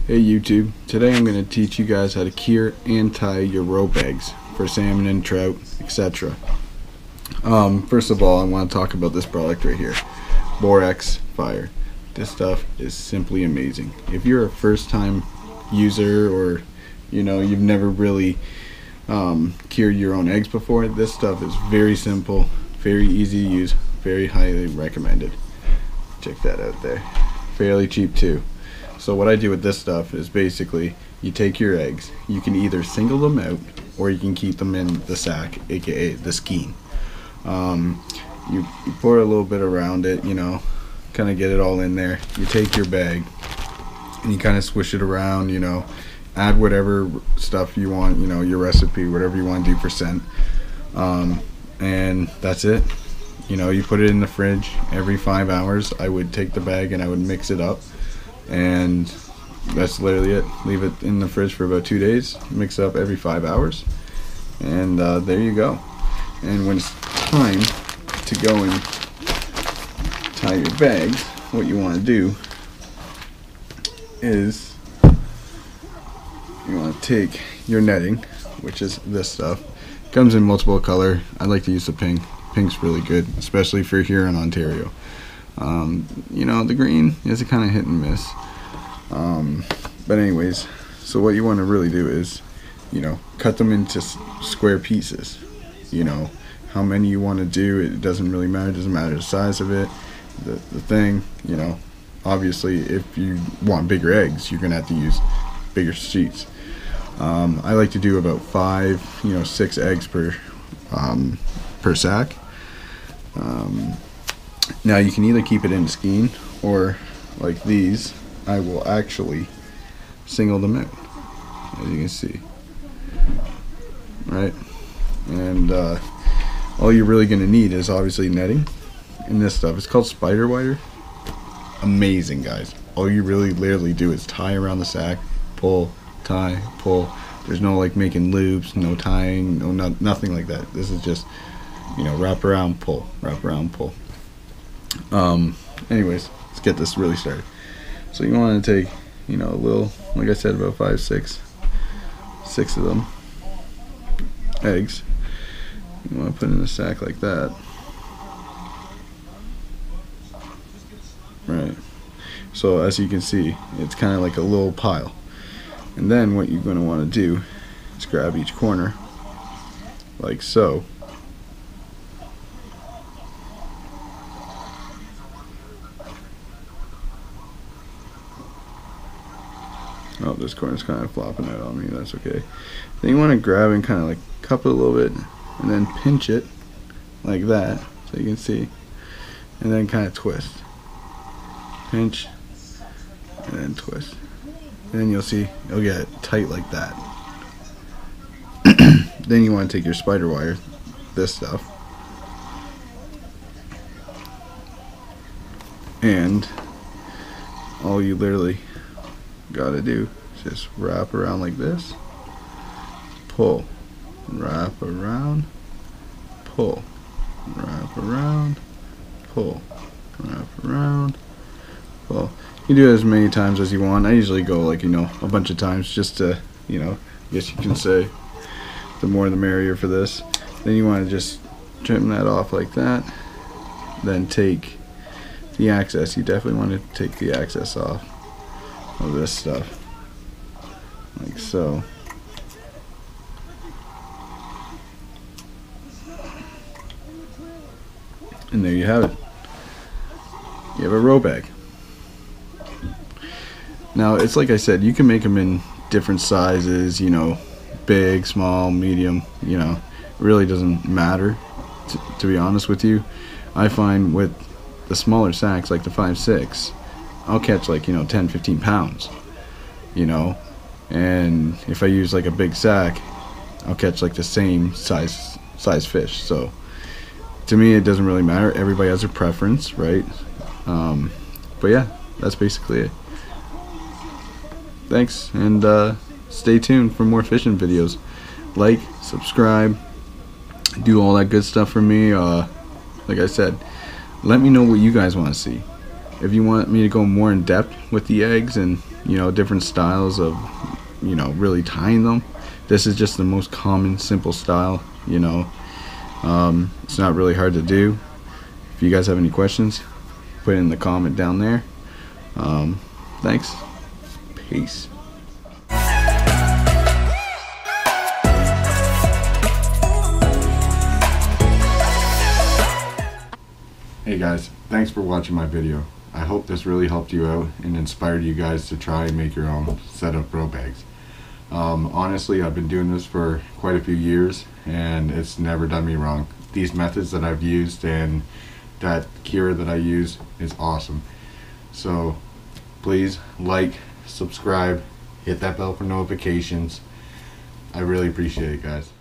Hey YouTube, today I'm going to teach you guys how to cure and tie your rope eggs for salmon and trout, etc. First of all, I want to talk about this product right here, Borax Fire. This stuff is simply amazing. If you're a first time user or you've never really cured your own eggs before, this stuff is very simple, very easy to use, very highly recommended. Check that out there. Fairly cheap too. So what I do with this stuff is basically you take your eggs, you can either single them out or you can keep them in the sack, aka the skein. You pour a little bit around it, kind of get it all in there. You take your bag and you kind of swish it around, add whatever stuff you want, your recipe, whatever you want to do for scent, and that's it. You put it in the fridge every 5 hours. I would take the bag and I would mix it up, and that's literally it. Leave it in the fridge for about 2 days, mix it up every 5 hours, and there you go. And when it's time to go and tie your bags, what you want to do is you want to take your netting, which is this stuff. It comes in multiple color. I like to use the pink. Pink's really good, especially for here in Ontario. The green is a kind of hit and miss. But anyways, so what you want to really do is, cut them into square pieces. How many you want to do, it doesn't really matter. It doesn't matter the size of it. The thing, obviously if you want bigger eggs, you're gonna have to use bigger sheets. I like to do about 6 eggs per sack. Now you can either keep it in a skein, or like these, I will actually single them out, as you can see, right? And all you're really going to need is obviously netting and this stuff. It's called spider wire. Amazing, guys. All you really literally do is tie around the sack, pull, tie, pull. There's no like making loops, no tying, nothing like that. This is just wrap around, pull, wrap around, pull. Anyways, let's get this really started. So you want to take, a little, like I said, about 6 of them eggs. You want to put in a sack like that, right? So as you can see, it's kind of like a little pile. And then what you're going to want to do is grab each corner, like so. Oh, this corner's kind of flopping out on me. That's okay. Then you want to grab and kind of like cup it a little bit, and then pinch it like that, so you can see, and then kind of twist. Pinch, and then twist. And then you'll see it'll get tight like that. Then you want to take your spider wire, this stuff, and all you literally gotta do is just wrap around like this, pull, wrap around, pull, wrap around, pull, wrap around, pull. You do it as many times as you want. I usually go like a bunch of times, just to I guess you can say the more the merrier for this. Then you want to just trim that off like that, then take the excess. You definitely want to take the excess off of this stuff, like so. And there you have it. You have a rope egg. Now it's like I said, you can make them in different sizes, big, small, medium, it really doesn't matter, to be honest with you. I find with the smaller sacks, like the 5/6, I'll catch like 10-15 pounds, and if I use like a big sack, I'll catch like the same size fish. So to me it doesn't really matter. Everybody has their preference, right? But yeah, that's basically it. Thanks, and stay tuned for more fishing videos. Like, subscribe, do all that good stuff for me. Like I said, let me know what you guys want to see. If you want me to go more in depth with the eggs and different styles of really tying them. This is just the most common, simple style. It's not really hard to do. If you guys have any questions, put it in the comment down there. Thanks. Peace. Hey guys, thanks for watching my video. I hope this really helped you out and inspired you guys to try and make your own set of bro bags. Honestly, I've been doing this for quite a few years and it's never done me wrong. These methods that I've used and that cure that I use is awesome. So please like, subscribe, hit that bell for notifications. I really appreciate it, guys.